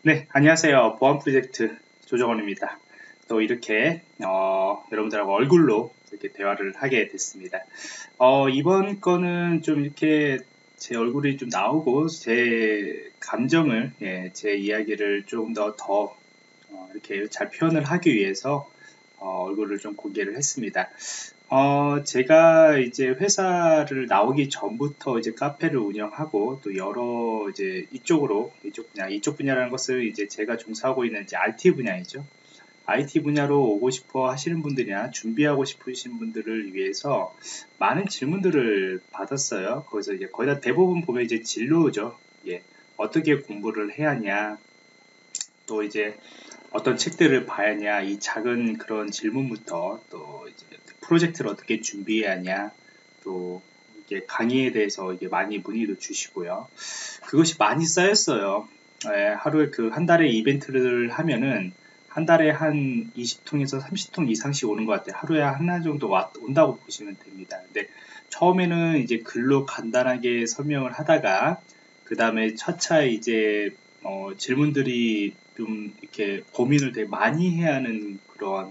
네, 안녕하세요. 보안 프로젝트 조정원입니다. 또 이렇게 여러분들하고 얼굴로 이렇게 대화를 하게 됐습니다. 이번 거는 좀 이렇게 제 얼굴이 좀 나오고 제 감정을, 제 이야기를 조금 더 이렇게 잘 표현을 하기 위해서 얼굴을 좀 공개를 했습니다. 제가 이제 회사를 나오기 전부터 이제 카페를 운영하고 또 여러 이제 이쪽 분야라는 것을 이제 제가 종사하고 있는 이제 IT 분야이죠. IT 분야로 오고 싶어 하시는 분들이나 준비하고 싶으신 분들을 위해서 많은 질문들을 받았어요. 거기서 이제 거의 다 대부분 보면 이제 진로죠. 예. 어떻게 공부를 해야 하냐, 또 이제 어떤 책들을 봐야 하냐, 이 작은 그런 질문부터 또 이제 프로젝트를 어떻게 준비해야 하냐, 또 이게 강의에 대해서 이게 많이 문의도 주시고요. 그것이 많이 쌓였어요. 하루에 그 한 달에 이벤트를 하면은 한 달에 한 20통에서 30통 이상씩 오는 것 같아요. 하루에 하나 정도 온다고 보시면 됩니다. 근데 처음에는 이제 글로 간단하게 설명을 하다가 그 다음에 차차 이제 질문들이 좀 이렇게 고민을 되게 많이 해야 하는 그런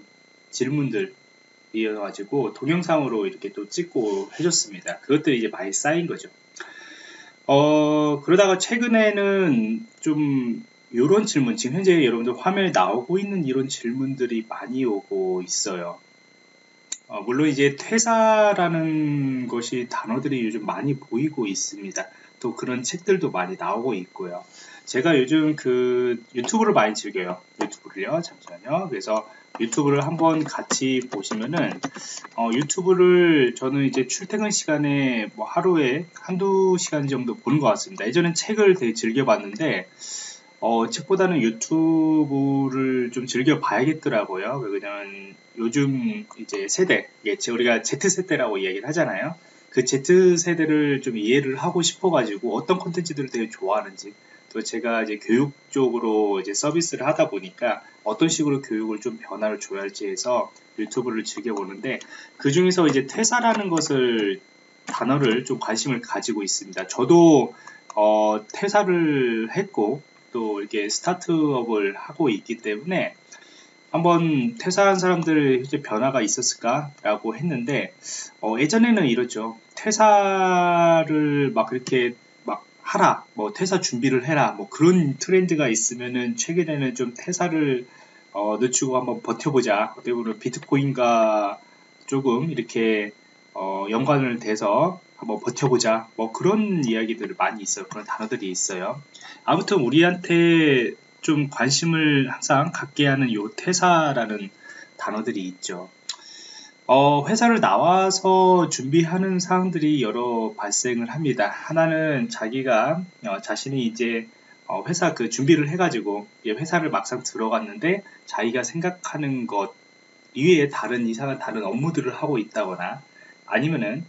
질문들이어가지고 동영상으로 이렇게 또 찍고 해줬습니다. 그것들이 이제 많이 쌓인 거죠. 그러다가 최근에는 좀 이런 질문, 지금 현재 여러분들 화면에 나오고 있는 이런 질문들이 많이 오고 있어요. 물론 이제 퇴사라는 것이 단어들이 요즘 많이 보이고 있습니다. 또 그런 책들도 많이 나오고 있고요. 제가 요즘 그 유튜브를 많이 즐겨요. 유튜브를요. 잠시만요. 그래서 유튜브를 한번 같이 보시면은 유튜브를 저는 이제 출퇴근 시간에 뭐 하루에 한두 시간 정도 보는 것 같습니다. 예전엔 책을 되게 즐겨봤는데 책보다는 유튜브를 좀 즐겨 봐야겠더라고요. 왜냐면 요즘 이제 세대, 우리가 Z세대라고 이야기를 하잖아요. 그 Z세대를 좀 이해를 하고 싶어가지고 어떤 콘텐츠들을 되게 좋아하는지, 또 제가 이제 교육 쪽으로 이제 서비스를 하다 보니까 어떤 식으로 교육을 좀 변화를 줘야 할지 해서 유튜브를 즐겨보는데, 그 중에서 이제 퇴사라는 것을 단어를 좀 관심을 가지고 있습니다. 저도 퇴사를 했고 또 이렇게 스타트업을 하고 있기 때문에 한번 퇴사한 사람들 이제 변화가 있었을까라고 했는데 예전에는 이렇죠. 퇴사를 막 그렇게 막 하라, 뭐 퇴사 준비를 해라, 뭐 그런 트렌드가 있으면은 최근에는 좀 퇴사를 늦추고 한번 버텨보자. 어떻게 보면 비트코인과 조금 이렇게 연관을 돼서 한번 버텨보자. 뭐 그런 이야기들을 많이 있어요. 그런 단어들이 있어요. 아무튼 우리한테 좀 관심을 항상 갖게 하는 요 퇴사라는 단어들이 있죠. 회사를 나와서 준비하는 사항들이 여러 발생을 합니다. 하나는 자기가 자신이 이제 회사 그 준비를 해가지고 회사를 막상 들어갔는데 자기가 생각하는 것 이외에 다른 이상한 다른 업무들을 하고 있다거나 아니면은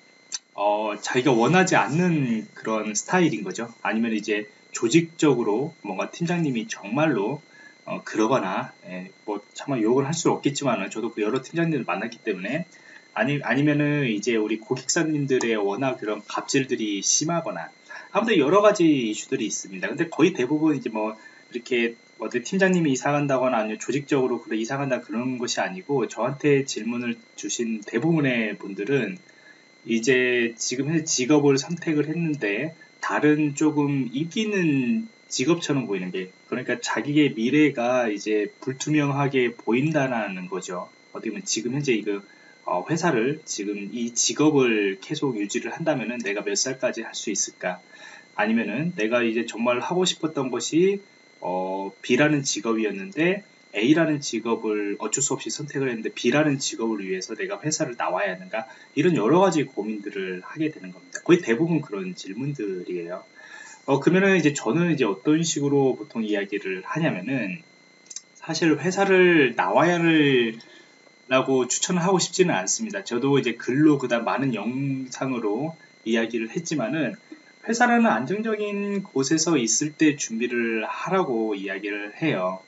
자기가 원하지 않는 그런 스타일인 거죠. 아니면 이제 조직적으로 뭔가 팀장님이 정말로 그러거나, 뭐 차마 욕을 할 수는 없겠지만은 저도 그 여러 팀장님을 만났기 때문에 아니면은 이제 우리 고객사님들의 워낙 그런 갑질들이 심하거나 아무튼 여러 가지 이슈들이 있습니다. 근데 거의 대부분 이제 뭐 이렇게 어디 팀장님이 이사 간다거나 아니면 조직적으로 그래 이사 간다 그런 것이 아니고 저한테 질문을 주신 대부분의 분들은 이제 지금 현재 직업을 선택을 했는데 다른 조금 이기는 직업처럼 보이는 게, 그러니까 자기의 미래가 이제 불투명하게 보인다는 거죠. 어떻게 보면 지금 현재 이거 회사를 지금 이 직업을 계속 유지를 한다면은 내가 몇 살까지 할 수 있을까? 아니면은 내가 이제 정말 하고 싶었던 것이 B라는 직업이었는데 A라는 직업을 어쩔 수 없이 선택을 했는데 B라는 직업을 위해서 내가 회사를 나와야 하는가? 이런 여러 가지 고민들을 하게 되는 겁니다. 거의 대부분 그런 질문들이에요. 그러면은 이제 저는 이제 어떤 식으로 보통 이야기를 하냐면은 사실 회사를 나와야 할 라고 추천을 하고 싶지는 않습니다. 저도 이제 글로 그다음 많은 영상으로 이야기를 했지만은 회사라는 안정적인 곳에서 있을 때 준비를 하라고 이야기를 해요.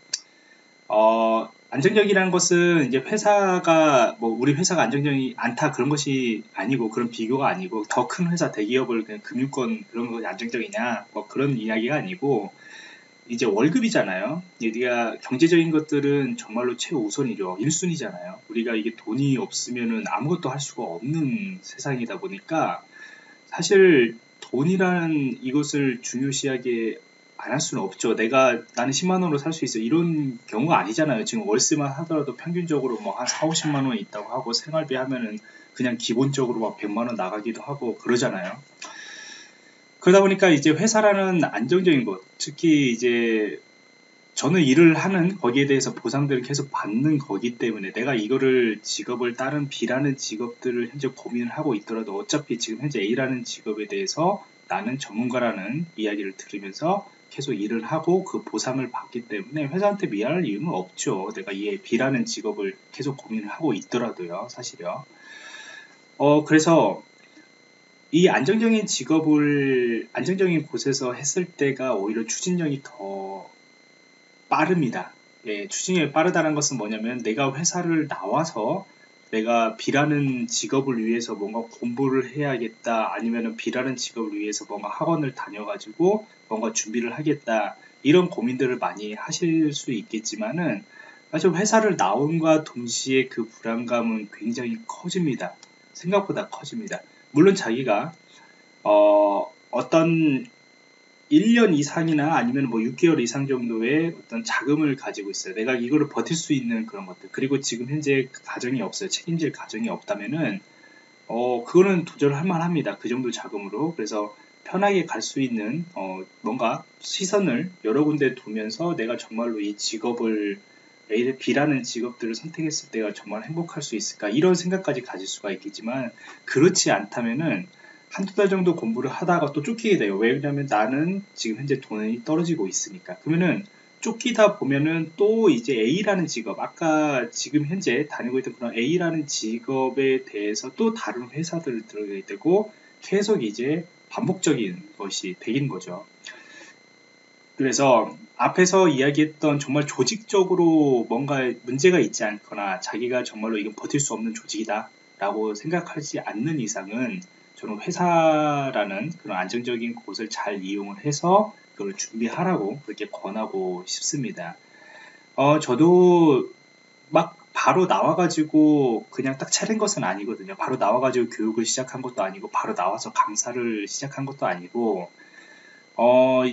안정적이라는 것은 이제 회사가 뭐 우리 회사가 안정적이 않다 그런 것이 아니고 그런 비교가 아니고 더 큰 회사 대기업을 그냥 금융권 그런 것이 안정적이냐 뭐 그런 이야기가 아니고 이제 월급이잖아요. 네가 경제적인 것들은 정말로 최우선이죠. 1순위잖아요. 우리가 이게 돈이 없으면은 아무것도 할 수가 없는 세상이다 보니까 사실 돈이라는 이것을 중요시하게 안 할 수는 없죠. 나는 10만 원으로 살 수 있어. 이런 경우가 아니잖아요. 지금 월세만 하더라도 평균적으로 뭐 한 4, 50만 원 있다고 하고 생활비 하면은 그냥 기본적으로 막 100만 원 나가기도 하고 그러잖아요. 그러다 보니까 이제 회사라는 안정적인 곳, 특히 이제 저는 일을 하는 거기에 대해서 보상들을 계속 받는 거기 때문에 내가 이거를 직업을 다른 B라는 직업들을 현재 고민을 하고 있더라도 어차피 지금 현재 A라는 직업에 대해서 나는 전문가라는 이야기를 들으면서 계속 일을 하고 그 보상을 받기 때문에 회사한테 미안할 이유는 없죠. 내가 이 B라는 직업을 계속 고민을 하고 있더라도요, 사실요. 그래서 이 안정적인 곳에서 했을 때가 오히려 추진력이 더 빠릅니다. 예, 추진력이 빠르다는 것은 뭐냐면 내가 회사를 나와서 내가 B라는 직업을 위해서 뭔가 공부를 해야겠다, 아니면은 B라는 직업을 위해서 뭔가 학원을 다녀가지고 뭔가 준비를 하겠다, 이런 고민들을 많이 하실 수 있겠지만은 사실 회사를 나온과 동시에 그 불안감은 굉장히 커집니다. 생각보다 커집니다. 물론 자기가 어떤 1년 이상이나 아니면 뭐 6개월 이상 정도의 어떤 자금을 가지고 있어요. 내가 이거를 버틸 수 있는 그런 것들. 그리고 지금 현재 가정이 없어요. 책임질 가정이 없다면은, 그거는 도전할 만합니다. 그 정도 자금으로. 그래서 편하게 갈 수 있는, 뭔가 시선을 여러 군데 두면서 내가 정말로 이 직업을, B라는 직업들을 선택했을 때가 정말 행복할 수 있을까? 이런 생각까지 가질 수가 있겠지만, 그렇지 않다면은, 한두 달 정도 공부를 하다가 또 쫓기게 돼요. 왜냐면 나는 지금 현재 돈이 떨어지고 있으니까. 그러면은 쫓기다 보면은 또 이제 A라는 직업, 아까 지금 현재 다니고 있던 그런 A라는 직업에 대해서 또 다른 회사들을 들어가게 되고 계속 이제 반복적인 것이 되긴 거죠. 그래서 앞에서 이야기했던 정말 조직적으로 뭔가 문제가 있지 않거나 자기가 정말로 이건 버틸 수 없는 조직이다 라고 생각하지 않는 이상은 저는 회사라는 그런 안정적인 곳을 잘 이용을 해서 그걸 준비하라고 그렇게 권하고 싶습니다. 저도 막 바로 나와가지고 그냥 딱 차린 것은 아니거든요. 바로 나와가지고 교육을 시작한 것도 아니고 바로 나와서 강사를 시작한 것도 아니고 어,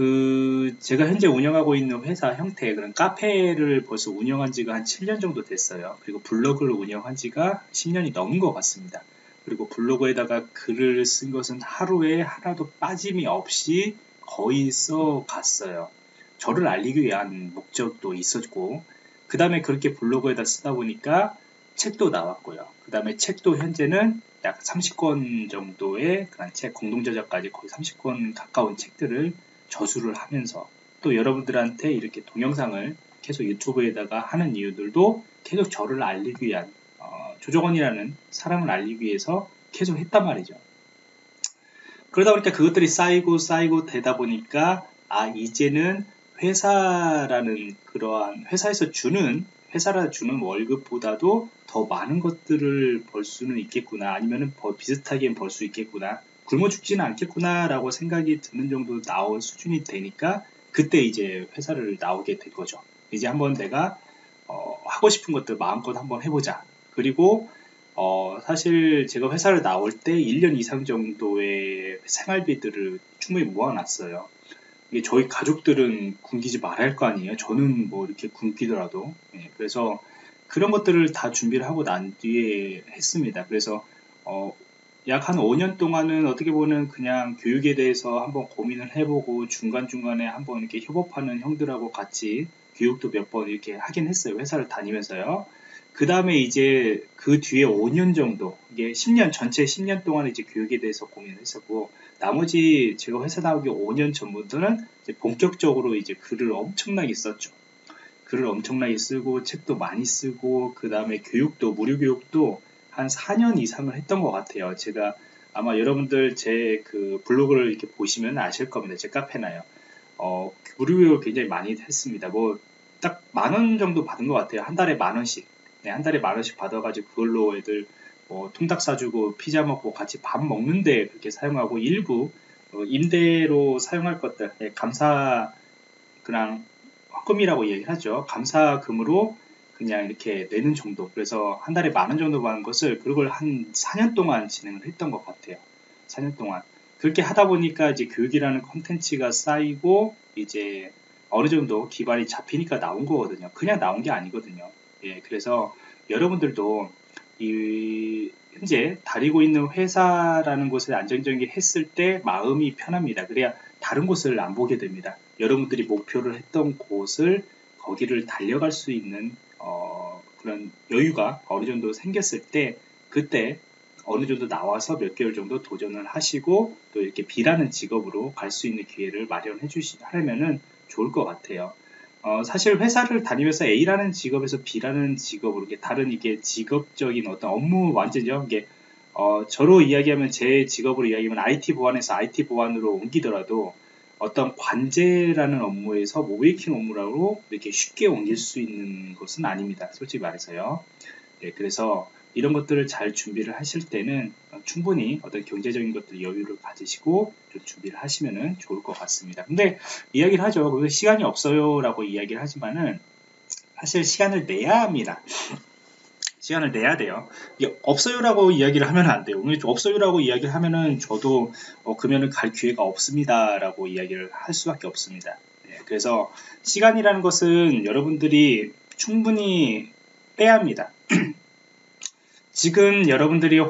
제가 현재 운영하고 있는 회사 형태의 그런 카페를 벌써 운영한 지가 한 7년 정도 됐어요. 그리고 블로그를 운영한 지가 10년이 넘은 것 같습니다. 그리고 블로그에다가 글을 쓴 것은 하루에 하나도 빠짐이 없이 거의 써갔어요. 저를 알리기 위한 목적도 있었고, 그 다음에 그렇게 블로그에다 쓰다 보니까 책도 나왔고요. 그 다음에 책도 현재는 약 30권 정도의 그런 책, 공동저자까지 거의 30권 가까운 책들을 저수를 하면서 또 여러분들한테 이렇게 동영상을 계속 유튜브에다가 하는 이유들도 계속 저를 알리기 위한, 조정원이라는 사람을 알리기 위해서 계속 했단 말이죠. 그러다 보니까 그것들이 쌓이고 되다 보니까 이제는 회사라는 그러한 회사라 주는 월급보다도 더 많은 것들을 벌 수는 있겠구나, 아니면은 비슷하게 벌 수 있겠구나, 굶어 죽지는 않겠구나라고 생각이 드는 정도 나올 수준이 되니까 그때 이제 회사를 나오게 된 거죠. 이제 한번 내가 하고 싶은 것들 마음껏 한번 해보자. 그리고 사실 제가 회사를 나올 때 1년 이상 정도의 생활비들을 충분히 모아놨어요. 이게 저희 가족들은 굶기지 말아야 할 거 아니에요. 저는 뭐 이렇게 굶기더라도. 예, 그래서 그런 것들을 다 준비를 하고 난 뒤에 했습니다. 그래서 약 한 5년 동안은 어떻게 보면 그냥 교육에 대해서 한번 고민을 해보고 중간중간에 한번 이렇게 협업하는 형들하고 같이 교육도 몇 번 이렇게 하긴 했어요. 회사를 다니면서요. 그 다음에 이제 그 뒤에 5년 정도, 이게 10년, 전체 10년 동안 이제 교육에 대해서 고민을 했었고, 나머지 제가 회사 나오기 5년 전부터는 이제 본격적으로 이제 글을 엄청나게 썼죠. 글을 엄청나게 쓰고, 책도 많이 쓰고, 그 다음에 교육도, 무료 교육도 한 4년 이상을 했던 것 같아요. 제가 아마 여러분들 제 그 블로그를 이렇게 보시면 아실 겁니다. 제 카페나요. 무료 교육을 굉장히 많이 했습니다. 뭐, 딱 10,000원 정도 받은 것 같아요. 한 달에 10,000원씩. 네, 한 달에 10,000원씩 받아가지고 그걸로 애들 통닭 사주고 피자 먹고 같이 밥 먹는데 그렇게 사용하고 일부 임대로 사용할 것들, 감사 그냥 헌금이라고 얘기를 하죠. 감사금으로 그냥 이렇게 내는 정도. 그래서 한 달에 10,000원 정도 받는 것을 그걸 한 4년 동안 진행을 했던 것 같아요. 4년 동안. 그렇게 하다 보니까 이제 교육이라는 컨텐츠가 쌓이고 이제 어느 정도 기반이 잡히니까 나온 거거든요. 그냥 나온 게 아니거든요. 예, 그래서 여러분들도 이 현재 다니고 있는 회사라는 곳에 안정적인 했을 때 마음이 편합니다. 그래야 다른 곳을 안 보게 됩니다. 여러분들이 목표를 했던 곳을 거기를 달려갈 수 있는 그런 여유가 어느 정도 생겼을 때 그때 어느 정도 나와서 몇 개월 정도 도전을 하시고 또 이렇게 B라는 직업으로 갈 수 있는 기회를 마련해 하려면은 좋을 것 같아요. 사실 회사를 다니면서 A라는 직업에서 B라는 직업으로 이게 다른 이게 직업적인 어떤 업무 완전히요. 이게 저로 이야기하면 제 직업으로 이야기하면 IT 보안에서 IT 보안으로 옮기더라도 어떤 관제라는 업무에서 모베이킹 업무라고 이렇게 쉽게 옮길 수 있는 것은 아닙니다. 솔직히 말해서요. 네, 그래서 이런 것들을 잘 준비를 하실 때는 충분히 어떤 경제적인 것들 여유를 가지시고 좀 준비를 하시면 좋을 것 같습니다. 근데 이야기를 하죠. 시간이 없어요 라고 이야기를 하지만은 사실 시간을 내야 합니다. 시간을 내야 돼요. 이게 없어요라고 이야기를 하면 안 돼요. 없어요라고 이야기를 하면은 저도 그러면은 갈 기회가 없습니다라고 이야기를 할 수밖에 없습니다. 네, 그래서 시간이라는 것은 여러분들이 충분히 빼야 합니다. 지금 여러분들이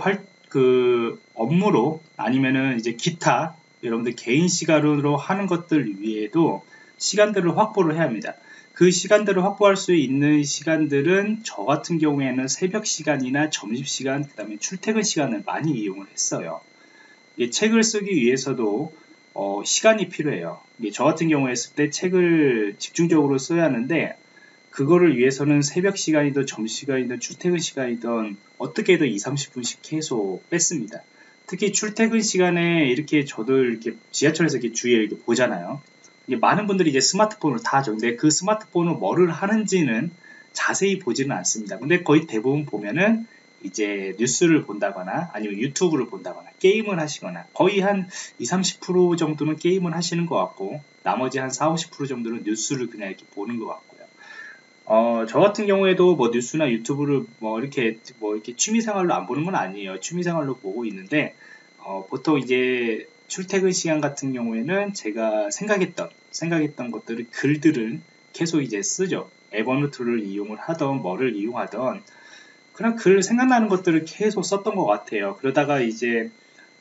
업무로 아니면은 이제 기타 여러분들 개인 시간으로 하는 것들 위에도 시간들을 확보를 해야 합니다. 그 시간들을 확보할 수 있는 시간들은 저 같은 경우에는 새벽 시간이나 점심시간 그 다음에 출퇴근 시간을 많이 이용을 했어요. 책을 쓰기 위해서도 시간이 필요해요. 저 같은 경우에 했을 때 책을 집중적으로 써야 하는데 그거를 위해서는 새벽 시간이든 점심시간이든 출퇴근 시간이든 어떻게든 20-30분씩 계속 뺐습니다. 특히 출퇴근 시간에 이렇게 저도 이렇게 지하철에서 이렇게 주위에 이렇게 보잖아요. 많은 분들이 이제 스마트폰을 다 하죠. 근데 그 스마트폰을 뭐를 하는지는 자세히 보지는 않습니다. 근데 거의 대부분 보면은 이제 뉴스를 본다거나 아니면 유튜브를 본다거나 게임을 하시거나 거의 한 20-30% 정도는 게임을 하시는 것 같고 나머지 한 40-50% 정도는 뉴스를 그냥 이렇게 보는 것 같고요. 저 같은 경우에도 뭐 뉴스나 유튜브를 뭐 이렇게 취미생활로 안 보는 건 아니에요. 취미생활로 보고 있는데, 보통 이제 출퇴근 시간 같은 경우에는 제가 생각했던 것들을 글들을 계속 이제 쓰죠. 에버노트를 이용을 하던, 뭐를 이용하던, 그냥 글 생각나는 것들을 계속 썼던 것 같아요. 그러다가 이제,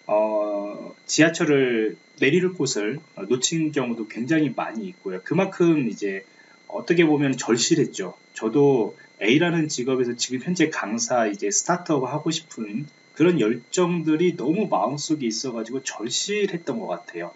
지하철을 내릴 곳을 놓친 경우도 굉장히 많이 있고요. 그만큼 이제 어떻게 보면 절실했죠. 저도 A라는 직업에서 지금 현재 강사 이제 스타트업 하고 싶은 그런 열정들이 너무 마음속에 있어가지고 절실했던 것 같아요.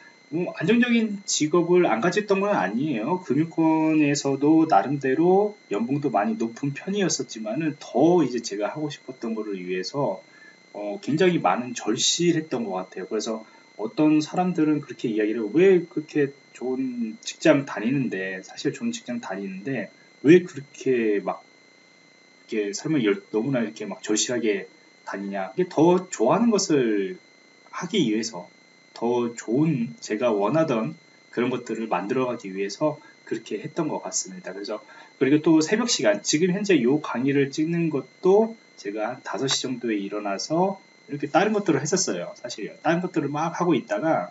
안정적인 직업을 안 가졌던 건 아니에요. 금융권에서도 나름대로 연봉도 많이 높은 편이었었지만은 더 이제 제가 하고 싶었던 거를 위해서 굉장히 많은 절실했던 것 같아요. 그래서 어떤 사람들은 그렇게 이야기를 해요. 왜 그렇게 좋은 직장 다니는데 사실 좋은 직장 다니는데 왜 그렇게 막 이렇게 삶을 너무나 이렇게 막 절실하게 다니냐. 이게 더 좋아하는 것을 하기 위해서 더 좋은 제가 원하던 그런 것들을 만들어가기 위해서 그렇게 했던 것 같습니다. 그래서 그리고 또 새벽 시간 지금 현재 요 강의를 찍는 것도 제가 한 5시 정도에 일어나서 이렇게 다른 것들을 했었어요. 사실요. 다른 것들을 막 하고 있다가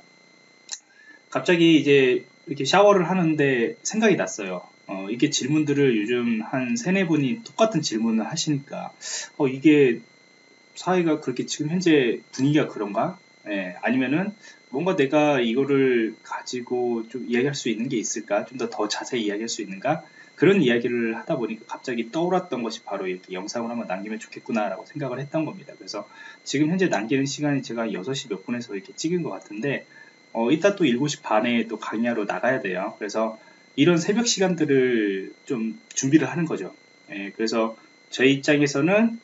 갑자기 이제 이렇게 샤워를 하는데 생각이 났어요. 이게 질문들을 요즘 한 세네 분이 똑같은 질문을 하시니까 이게 사회가 그렇게 지금 현재 분위기가 그런가? 예, 아니면은 뭔가 내가 이거를 가지고 좀 이야기할 수 있는 게 있을까? 좀 더 자세히 이야기할 수 있는가? 그런 이야기를 하다 보니까 갑자기 떠올랐던 것이 바로 이렇게 영상을 한번 남기면 좋겠구나라고 생각을 했던 겁니다. 그래서 지금 현재 남기는 시간이 제가 6시 몇 분에서 이렇게 찍은 것 같은데, 이따 또 7시 반에 또 강의하러 나가야 돼요. 그래서 이런 새벽 시간들을 좀 준비를 하는 거죠. 예, 그래서 제 입장에서는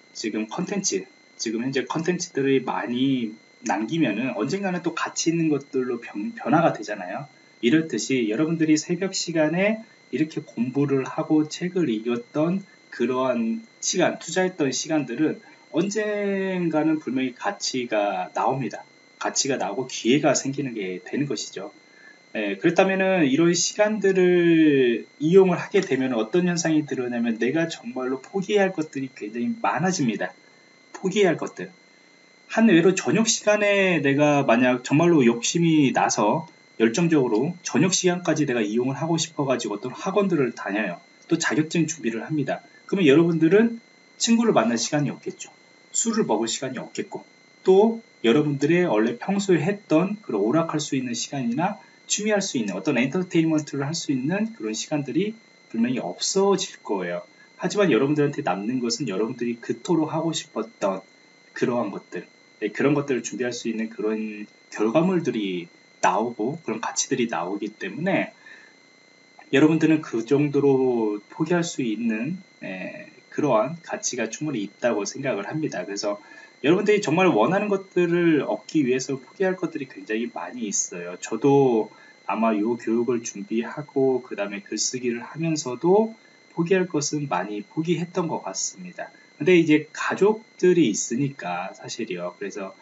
지금 현재 컨텐츠들이 많이 남기면은 언젠가는 또 가치 있는 것들로 변화가 되잖아요. 이렇듯이 여러분들이 새벽 시간에 이렇게 공부를 하고 책을 읽었던 그러한 시간, 투자했던 시간들은 언젠가는 분명히 가치가 나옵니다. 가치가 나오고 기회가 생기는 게 되는 것이죠. 그렇다면은 이런 시간들을 이용을 하게 되면 어떤 현상이 드러나면 내가 정말로 포기해야 할 것들이 굉장히 많아집니다. 포기해야 할 것들. 한 외로 저녁 시간에 내가 만약 정말로 욕심이 나서 열정적으로 저녁 시간까지 내가 이용을 하고 싶어가지고 어떤 학원들을 다녀요. 또 자격증 준비를 합니다. 그러면 여러분들은 친구를 만날 시간이 없겠죠. 술을 먹을 시간이 없겠고, 또 여러분들의 원래 평소에 했던 그런 오락할 수 있는 시간이나 취미할 수 있는 어떤 엔터테인먼트를 할 수 있는 그런 시간들이 분명히 없어질 거예요. 하지만 여러분들한테 남는 것은 여러분들이 그토록 하고 싶었던 그러한 것들, 그런 것들을 준비할 수 있는 그런 결과물들이 나오고 그런 가치들이 나오기 때문에 여러분들은 그 정도로 포기할 수 있는 그러한 가치가 충분히 있다고 생각을 합니다. 그래서 여러분들이 정말 원하는 것들을 얻기 위해서 포기할 것들이 굉장히 많이 있어요. 저도 아마 이 교육을 준비하고 그 다음에 글쓰기를 하면서도 포기할 것은 많이 포기했던 것 같습니다. 근데 이제 가족들이 있으니까 사실이요. 그래서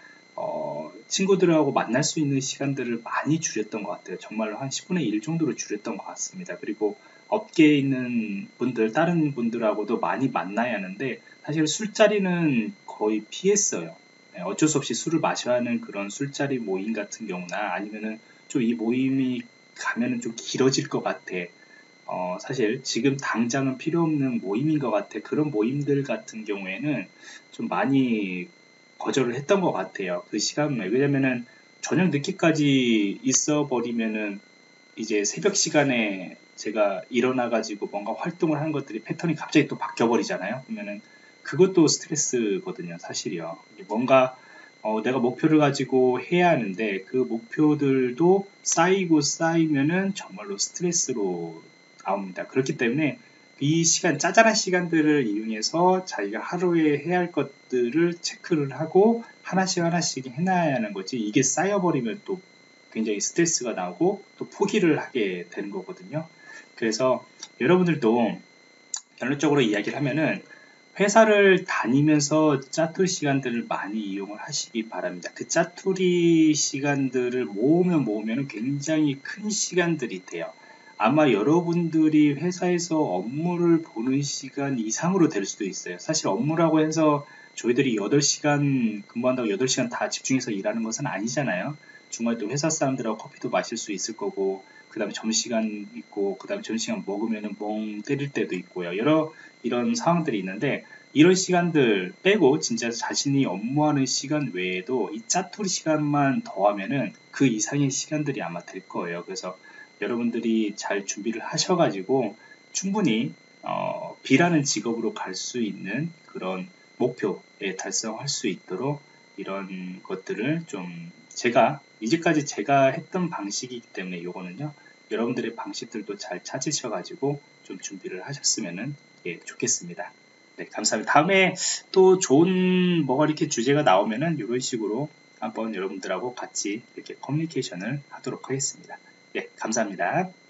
친구들하고 만날 수 있는 시간들을 많이 줄였던 것 같아요. 정말로 한 10분의 1 정도로 줄였던 것 같습니다. 그리고 업계에 있는 분들, 다른 분들하고도 많이 만나야 하는데 사실 술자리는 거의 피했어요. 어쩔 수 없이 술을 마셔야 하는 그런 술자리 모임 같은 경우나 아니면은 좀 이 모임이 가면은 좀 길어질 것 같아. 사실 지금 당장은 필요 없는 모임인 것 같아. 그런 모임들 같은 경우에는 좀 많이 거절을 했던 것 같아요. 그 시간에. 왜냐면은 저녁 늦게까지 있어 버리면은 이제 새벽 시간에 제가 일어나가지고 뭔가 활동을 하는 것들이 패턴이 갑자기 또 바뀌어 버리잖아요. 그러면은 그것도 스트레스거든요. 사실이요. 뭔가 내가 목표를 가지고 해야 하는데 그 목표들도 쌓이고 쌓이면은 정말로 스트레스로 나옵니다. 그렇기 때문에 이 시간, 짜잘한 시간들을 이용해서 자기가 하루에 해야 할 것들을 체크를 하고 하나씩 하나씩 해놔야 하는 거지. 이게 쌓여버리면 또 굉장히 스트레스가 나고 또 포기를 하게 되는 거거든요. 그래서 여러분들도 결론적으로 이야기를 하면은 회사를 다니면서 짜투리 시간들을 많이 이용을 하시기 바랍니다. 그 짜투리 시간들을 모으면 굉장히 큰 시간들이 돼요. 아마 여러분들이 회사에서 업무를 보는 시간 이상으로 될 수도 있어요. 사실 업무라고 해서 저희들이 8시간 근무한다고 8시간 다 집중해서 일하는 것은 아니잖아요. 중간에 또 회사 사람들하고 커피도 마실 수 있을 거고, 그 다음에 점심시간 있고, 그 다음에 점심시간 먹으면 멍 때릴 때도 있고요. 여러 이런 상황들이 있는데, 이런 시간들 빼고 진짜 자신이 업무하는 시간 외에도 이 짜투리 시간만 더하면은 그 이상의 시간들이 아마 될 거예요. 그래서 여러분들이 잘 준비를 하셔가지고 충분히 B라는 직업으로 갈 수 있는 그런 목표에 달성할 수 있도록 이런 것들을 좀 제가 이제까지 제가 했던 방식이기 때문에 이거는요 여러분들의 방식들도 잘 찾으셔가지고 좀 준비를 하셨으면 좋겠습니다. 네, 감사합니다. 다음에 또 좋은 뭐가 이렇게 주제가 나오면은 이런 식으로 한번 여러분들하고 같이 이렇게 커뮤니케이션을 하도록 하겠습니다. 네, 감사합니다.